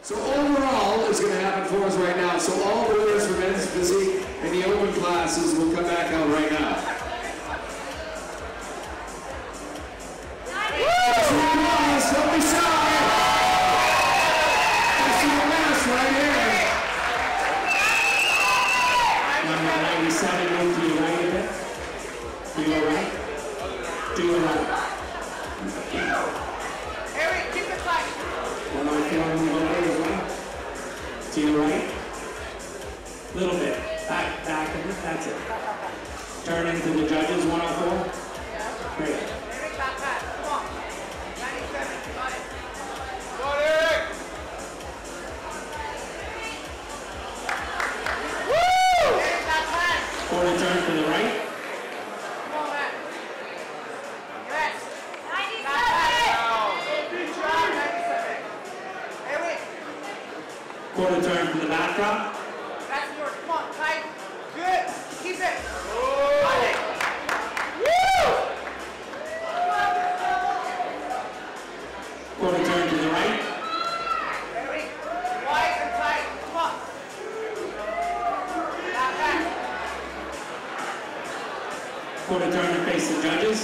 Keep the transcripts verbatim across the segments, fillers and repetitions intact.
So overall is going to happen for us right now. So all the winners for men's physique and the open classes will come back out right now. Don't be shy. I see the mask right here. Number ninety-seven, move to your right a bit. To your right. To your right. Eric, keep it tight. One more count, move over as well. To your right. Little bit. Back, back, that's it. Turn into the judges, one oh four. Great. Eric, back, back. Come on. ninety-seven, got it. Go on, Eric! Woo! Eric, back, back. Quarter turn to the right. Come on, man. Yes. Now, ninety-seven. Eric, Quarter turn to the back drop. that's yours. Come on, tight. Good. Keep it. oh. Got it. Woo! Quarter turn to the right. Eric, wide and tight. Come on. Back, back. Quarter turn to face the judges.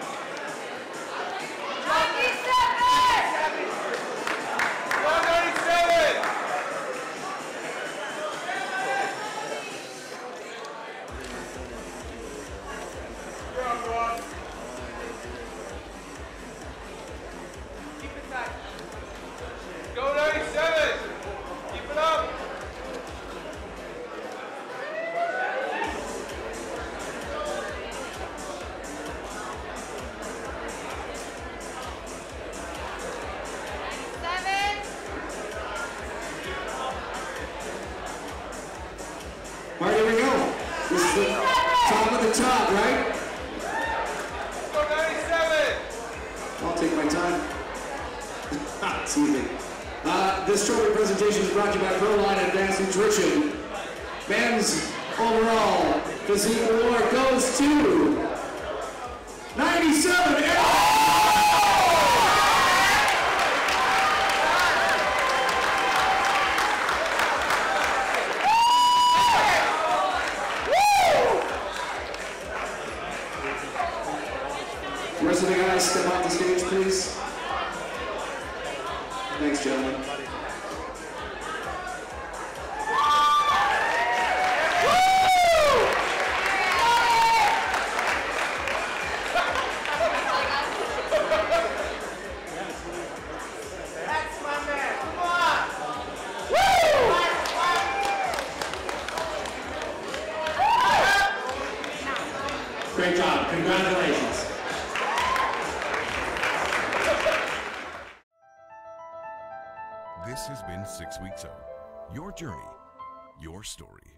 Go on, ninety-seven! Go on, Ross. Keep it tight. Go ninety-seven! Keep it up! All right, here we go. This is the top of the top, right? Go ninety-seven! I'll take my time. It's easy. Uh, this trophy presentation is brought to you by Proline Advanced Nutrition. Men's overall physique award goes to ninety-seven. The rest of the guys step off the stage, please. Thanks, gentlemen. That's my man. Come on. Great job. Congratulations. This has been Six Weeks Of. Your journey, your story.